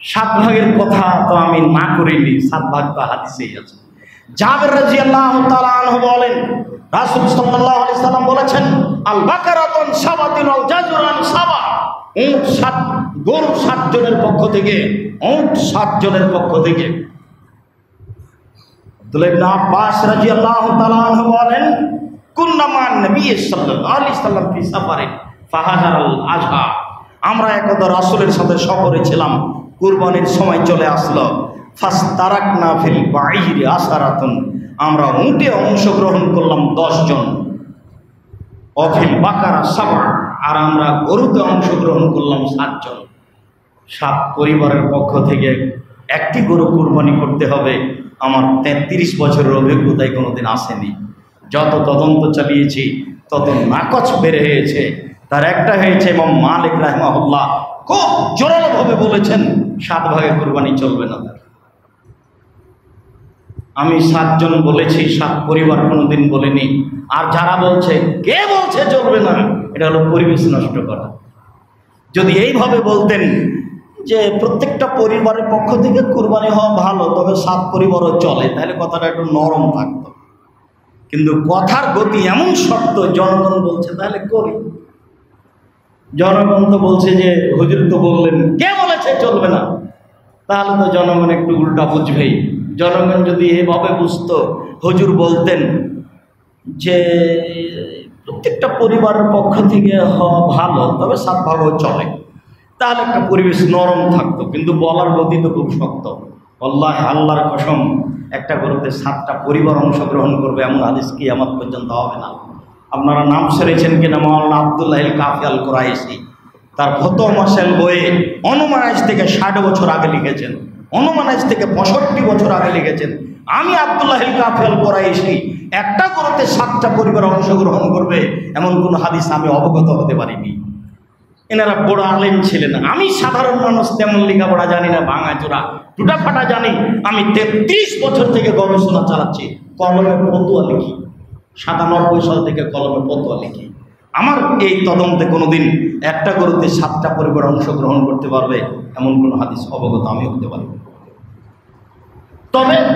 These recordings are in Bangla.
সাত ভাগের কথা তো আমি না করিনি, 7 ভাগ তো হাদিসেই আছে। জাবের রাদিয়াল্লাহু তাআলা আনহু বলেন, রাসূল সাল্লাল্লাহু আলাইহি সাল্লাম বলেছেন, আল বাকারাতুন সাবাতুন আল জাজরান সাবা, উট 7, গরু 7 জনের পক্ষ থেকে, উট 7 জনের পক্ষ থেকে। আব্দুল্লাহ ইবনে আব্বাস রাদিয়াল্লাহু তাআলা আনহু বলেন, কুন্না মান নবী সাল্লাল্লাহু আলাইহি সাল্লাম ফি সাফারিন ফাহাজারাল আজহা, আমরা একদা রাসূলের সাথে সফরে ছিলাম, কুরবানির সময় চলে আসলো। ফাস্তারাকনা ফিল বাঈরি আসারাতুন, আমরা উটে অংশগ্রহণ করলাম 10 জন। অফিল বাকারা সাবা, আর আমরা গরুতে অংশগ্রহণ করলাম 7 জন। 7 পরিবারের পক্ষ থেকে একটি গরু কুরবানি করতে হবে, আমার 33 বছরের অভিজ্ঞতায় কোনোদিন আসেনি। যত তদন্ত চালিয়েছি তত নাকচ বের হয়েছে। তার একটা হয়েছে ইমাম মালিক রাহিমাহুল্লাহ খুব জোরালোভাবে বলেছেন 7 ভাগে কুরবানি চলবে না। আমি 7 জন বলেছি, 7 পরিবার কোনোদিন বলিনি। আর যারা বলছে, কে বলছে চলবে না, এটা হলো পরিবেশ নষ্ট করা। যদি এইভাবে বলতেন যে প্রত্যেকটা পরিবারের পক্ষ থেকে কুরবানি হওয়া ভালো, তবে 7 পরিবারও চলে, তাহলে কথাটা একটু নরম থাকতো। কিন্তু কথার গতি এমন শক্ত, জনগণ বলছে তাহলে করি। জনগণ তো বলছে যে হুজুর তো বললেন, কে বলেছে চলবে না, তাহলে তো জনগণ একটু উল্টা বুঝবেই। জনগণ যদি এভাবে বুঝতো, হুজুর বলতেন যে প্রত্যেকটা পরিবারের পক্ষ থেকে হওয়া ভালো, তবে 7 ভাগও চলে, তাহলে একটা পরিবেশ নরম থাকতো। কিন্তু বলার গতি তো খুব শক্ত। আল্লাহ, আল্লাহর কসম, একটা গরুতে 7টা পরিবার অংশগ্রহণ করবে এমন হাদিস কিয়ামত পর্যন্ত হবে না। আপনারা নাম শুনেছেন কিনা মাওলানা আব্দুল্লাহ আল কাফি আল কুরাইশি, তার ফতোয়া মাসাইল বইয়ে অনুমান আজ থেকে 60 বছর আগে লিখেছেন, অনুমান আজ থেকে 65 বছর আগে লিখেছেন, আমি আব্দুল্লাহ আল কাফি আল কুরাইশি একটা গরুতে 7টা পরিবার অংশগ্রহণ করবে এমন কোন হাদিস আমি অবগত হতে পারিনি। এনারা বড় আলেম ছিলেন, আমি সাধারণ মানুষ, তেমন লেখাপড়া জানি না, ভাঙাচোরা টুটাফাটা জানি। আমি 33 বছর থেকে গবেষণা চালাচ্ছি, কলমে ফতোয়া লিখি, 97 সাল থেকে কলমে ফতোয়া লিখি। আমার এই তদন্তে কোনোদিন একটা গরুতে 7টা পরিবার অংশগ্রহণ করতে পারবে এমন কোন হাদিস অবগত আমি হতে পারি। তবে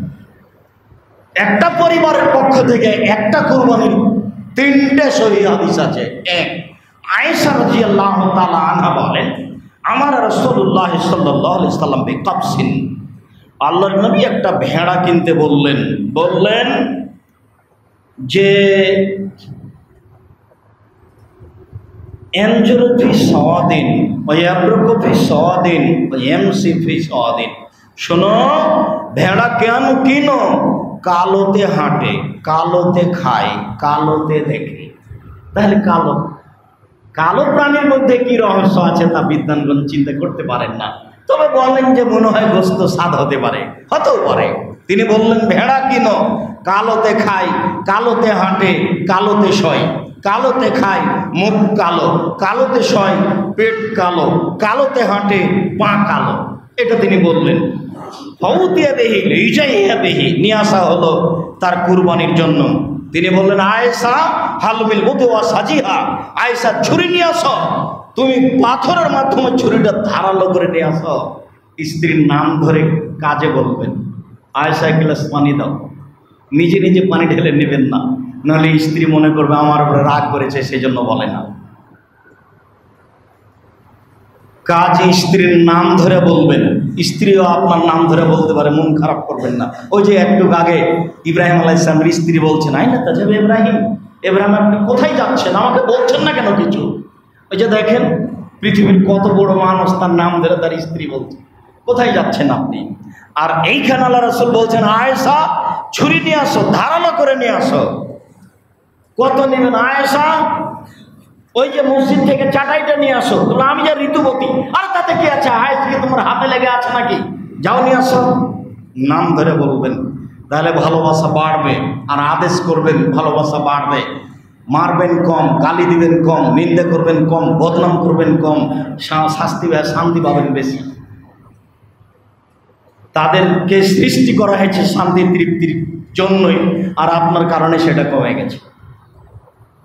একটা পরিবারের পক্ষ থেকে একটা কুরবানির 3টে সহিহ হাদিস আছে। 1, আয়েশা রাদিয়াল্লাহু তাআলা আনহা বলেন, আমার রাসূলুল্লাহ সাল্লাল্লাহু আলাইহি সাল্লাম বিকাবসিন, আল্লাহর নবী একটা ভেড়া কিনতে বললেন যে এনজুরু ফি সাওয়াদিন ওয়া ইয়াবরুকু ফি সাওয়াদিন ওয়া ইয়ামসি ফি সাওয়াদিন, শোনো, ভেড়া কেন কিনো? কালোতে হাঁটে, কালোতে খায়, কালোতে দেখে। তাহলে কালো প্রাণীর মধ্যে কি রহস্য আছে তা বিদ্বানগণ চিন্তা করতে পারেন না। তবে বলেন যে মনে হয় গোস্ত স্বাদ হতে পারে, হতেও পারে। তিনি বললেন ভেড়া কিনো, কালোতে খায়, কালোতে হাঁটে, কালোতে শয়, কালোতে খায়, মুখ কালো, কালোতে শয়, পেট কালো, কালোতে হাঁটে, পা কালো। এটা তিনি বললেন। ফৌতিয়া দেহি লিজাইয়া দেহি, নিয়ে আসা হলো তার কুরবানির জন্য। তিনি বললেন, আয়েশা হালমিল মুদওয়া সাজিহা, আয়েশা ছুরি নিয়ে আসো, তুমি পাথরের মাধ্যমে ছুরিটা ধারালো করে নিয়ে আসো। স্ত্রীর নাম ধরে কাজে বলবেন, আয়েশা এক গ্লাস পানি দাও। নিজে নিজে পানি ঢেলে নেবেন না, নাহলে স্ত্রী মনে করবে আমার উপরে রাগ করেছে, সেই জন্য বলে না। কাজ স্ত্রীর নাম ধরে বলবেন, স্ত্রীও আপনার নাম ধরে বলতে পারে, মন খারাপ করবেন না। ওই যে একটু আগে ইব্রাহিম আলাইহিস সালামের স্ত্রী বলছেন, আই না তাজাবে ইব্রাহিম, ইব্রাহিম আপনি কোথায় যাচ্ছেন, আমাকে বলছেন না কেন কিছু? ওই যে দেখেন পৃথিবীর কত বড় মানুষ, তার নাম ধরে তার স্ত্রী বলছে, কোথায় যাচ্ছেন আপনি? আর এইখানে আল্লাহ রাসূল বলছেন, আয়েশা ছুরি নিয়ে আসো, ধারালো করে নিয়ে আসো। কত নেবেন? আয়েশা ওই যে মসজিদ থেকে চাটাইটা নিয়ে আসো। তোমরা আমি যা ঋতুবতী, আর তাতে কি আছে, আয়েশা তোমার হাতে লেগে আছে নাকি? যাও নিয়ে আসো। নাম ধরে বলবেন, তাহলে ভালোবাসা বাড়বে। আর আদেশ করবেন, ভালোবাসা বাড়বে। মারবেন কম, গালি দিবেন কম, নিন্দা করবেন কম, বদনাম করবেন কম, শান্তি পাবেন বেশি। তাদেরকে সৃষ্টি করা হয়েছে শান্তি তৃপ্তির জন্যই, আর আপনার কারণে সেটা কমে গেছে।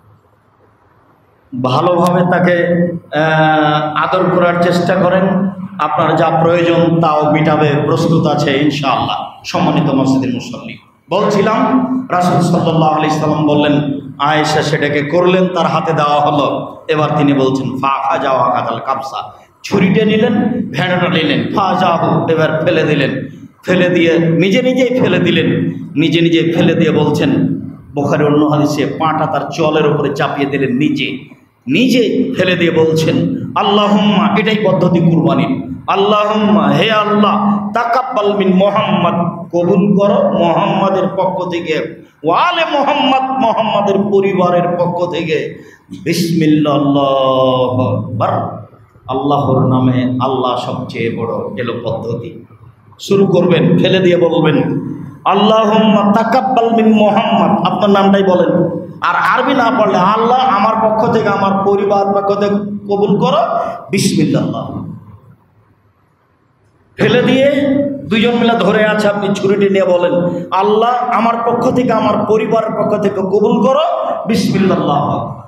ভালোভাবে তাকে আদর করার চেষ্টা করেন, আপনার যা প্রয়োজন তাও মিটাবে, প্রস্তুত আছে ইনশাআল্লাহ। সম্মানিত মসজিদের মুসল্লি, বলছিলাম রাসূল সাল্লাল্লাহু আলাইহি সাল্লাম বললেন, আয়েশা সেটাকে করলেন, তার হাতে দেওয়া হলো। এবার তিনি বলছেন ফা যাওয়া কাতাল কাবসা, ছুরিটা নিলেন, ভেড়াটা নিলেন, ফা যাহু, এবার ফেলে দিলেন। ফেলে দিয়ে নিজেই ফেলে দিলেন, নিজে ফেলে দিয়ে বলছেন, বুখারী অন্য হাদিসে পাটা তার চলের উপরে চাপিয়ে দিলেন, নিজে ফেলে দিয়ে বলছেন আল্লাহুম্মা, এটাই পদ্ধতি কুরবানির, আল্লাহুম্মা, হে আল্লাহ, তাকাব্বাল মিন মুহাম্মদ, কবুল করো মুহাম্মাদের পক্ষ থেকে, ওয়ালে মুহাম্মদ, মুহাম্মাদের পরিবারের পক্ষ থেকে, বিসমিল্লাহ, আল্লাহু আকবার, আল্লাহর নামে, আল্লাহ সবচেয়ে বড়। এলো পদ্ধতি। শুরু করবেন, ফেলে দিয়ে বলবেন আল্লাহুম্মা তাকাব্বাল মিন মুহাম্মদ, আপনার নামটাই বলেন। আর আরবি না পড়লে আল্লাহ আমার পক্ষ থেকে, আমার পরিবার পক্ষ থেকে কবুল করো, বিসমিল্লাহ। ফেলে দিয়ে দুজন মিলে ধরে আছে, আপনি ছুরিটি নিয়ে বলেন আল্লাহ আমার পক্ষ থেকে, আমার পরিবারের পক্ষ থেকে কবুল করো, বিসমিল্লাহ।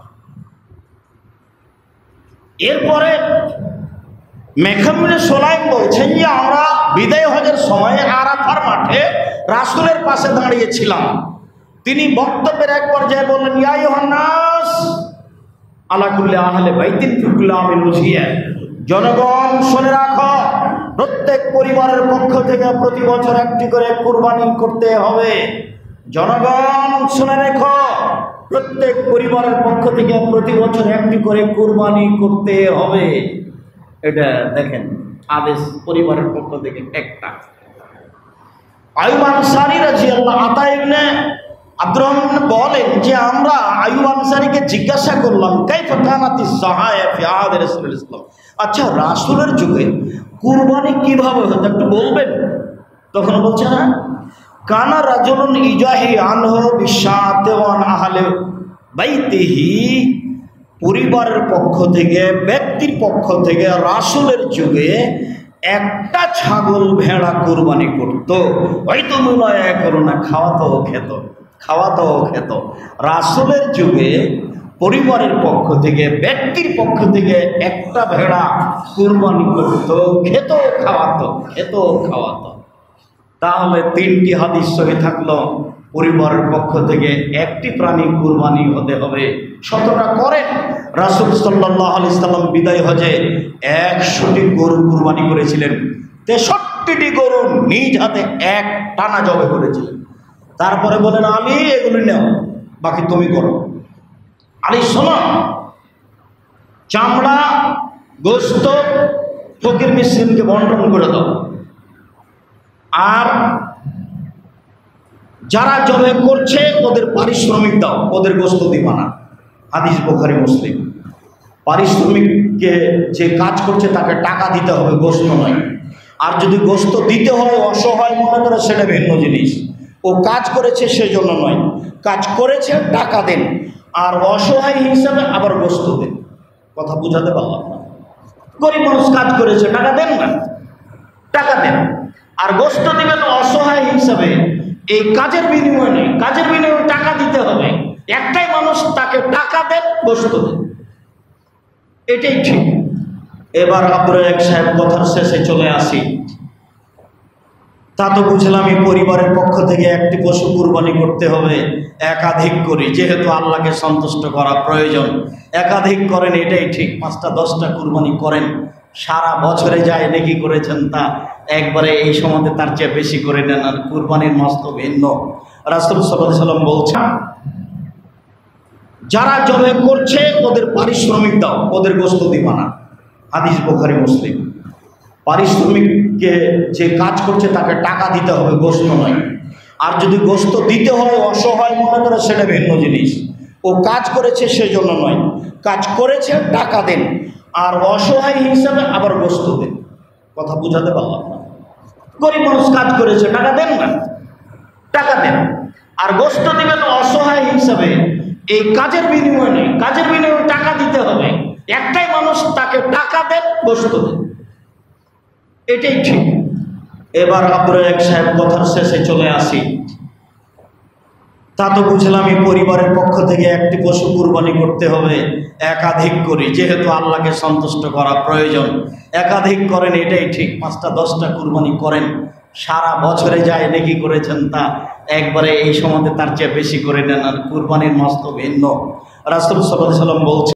এরপরে মেখমুনে সোলাইম বলছেন যে আমরা বিদায় হজের সময় আরাফার মাঠে রাসূলের পাশে দাঁড়িয়েছিলাম। তিনি বক্তব্যের এক পর্যায়ে বললেন, ইয়া আইয়ুহান নাস আলা কুল্লি আহলি বাইতিন ফি কুল্লি আমিন উযিয়া, জনগণ শুনে রাখো, প্রত্যেক পরিবারের পক্ষ থেকে প্রতি বছর একটি করে কুরবানি করতে হবে। জনগণ শুনে রেখো, প্রত্যেক পরিবারের পক্ষ থেকে প্রতি বছর একটি করে কুরবানি করতে হবে। এটা দেখেন আদেশ পরিবারের পক্ষ থেকে একটা। আইয়ুব আনসারী রাদিয়াল্লাহু আতা ইবনে আব্দুররহমান বলেন যে আমরা আইয়ুব আনসারীকে জিজ্ঞাসা করলাম, কাইফা কানাতিস সাহায়া ফি আহদি রাসূলুল্লাহ সাল্লাল্লাহু আলাইহি ওয়াসাল্লাম, আচ্ছা রাসূলের যুগে কুরবানি কিভাবে হতো একটু বলবেন? তখন বলছে না, কানা রাজুলুন ইজাহি আনহু বিশাতে ওয়ান আহলে বাইতিহি, পরিবারের পক্ষ থেকে, ব্যক্তির পক্ষ থেকে রাসূলের যুগে একটা ছাগল ভেড়া কুরবানি করত। হয়তো মনে করো না, খাওয়াতেও খেত। রাসূলের যুগে পরিবারের পক্ষ থেকে, ব্যক্তির পক্ষ থেকে একটা ভেড়া কুরবানি করত, খেত খাওয়াতো। তাহলে তিনটি হাদিস সহি থাকলো, পরিবারের পক্ষ থেকে একটি প্রাণী কুরবানি হতে হবে। শতটা করেন, রাসূল সাল্লাল্লাহু আলাইহি সাল্লাম বিদায় হজে 100টি গরু কুরবানি করেছিলেন, 63টি গরু নিজ হাতে এক টানা জবে করেছিলেন। তারপরে বলেন আলী এগুলি নাও, বাকি তুমি করো। আলী শোনো, চামড়া গোস্ত ফকির মিসকিনকে বন্টন করে দাও, আর যারা জবে করছে ওদের পারিশ্রমিক দাও, ওদের গোস্ত দিবা না। হাদিস বুখারী মুসলিম। পারিশ্রমিককে যে কাজ করছে তাকে টাকা দিতে হবে, গোস্ত নয়। আর যদি গোস্ত দিতে হয় অসহায় মনে করে, সেটা ভিন্ন জিনিস। ও কাজ করেছে সেজন্য নয়, কাজ করেছে টাকা দেন, আর অসহায় হিসাবে আবার গোস্ত দেন। কথা বুঝাতে পারলাম না? গরিব মানুষ কাজ করেছে, টাকা দেন না, টাকা দেন, আর গোস্ত দিবেন অসহায় হিসাবে। এই কাজের বিনিময়ে নেই, কাজের বিনিময়ে টাকা দিতে হবে। একটাই মানুষ, তাকে টাকা দেন, গোস্ত দেন, এটাই ঠিক। এবার আব্দুর রাজ্জাক সাহেব কথার শেষে চলে আসি। তা তো বুঝলাম এই পরিবারের পক্ষ থেকে একটি পশু কুরবানি করতে হবে, একাধিক করি, যেহেতু আল্লাহকে সন্তুষ্ট করা প্রয়োজন। একাধিক করেন, এটাই ঠিক। 5টা 10টা কুরবানি করেন, সারা বছরে যায় নেকি করেছেন তা একবারে এই সময়তে তার চেয়ে বেশি করে নেন। আর কুরবানির মাস তো ভিন্ন। রাসূল সাল্লাল্লাহু আলাইহি ওয়াসাল্লাম বলছেন, যারা জবে করছে ওদের পারিশ্রমিক দাও, ওদের গোস্ত দিবা না। হাদিস বুখারী মুসলিম। পারিশ্রমিককে যে কাজ করছে তাকে টাকা দিতে হবে, গোস্ত নয়। আর যদি গোস্ত দিতে হয় অসহায় মনে করে, সেটা ভিন্ন জিনিস। ও কাজ করেছে সেজন্য নয়, কাজ করেছে টাকা দেন, আর অসহায় হিসাবে আবার গোস্ত দেন। কথা বুঝাতে পারলাম না? গরিব মানুষ কাজ করেছে, টাকা দেন না, টাকা দেন, আর গোস্ত দিবেন অসহায় হিসাবে। এই কাজের বিনিময়ে নেই, কাজের বিনিময়ে টাকা দিতে হবে। একটাই মানুষ, তাকে টাকা দেন, গোস্ত দেন, এটাই ঠিক। এবার আব্দুর রাজ্জাক সাহেব কথার শেষে চলে আসি। তা তো বুঝলাম এই পরিবারের পক্ষ থেকে একটি পশু কুরবানি করতে হবে, একাধিক করি, যেহেতু আল্লাহকে সন্তুষ্ট করা প্রয়োজন। একাধিক করেন, এটাই ঠিক। 5টা 10টা কুরবানি করেন, সারা বছরে যায় নেকি করেছেন তা একবারে এই সময়তে তার চেয়ে বেশি করে নেন। আর কুরবানির মাস তো ভিন্ন। রাসূল সাল্লাল্লাহু আলাইহি ওয়াসাল্লাম বলছেন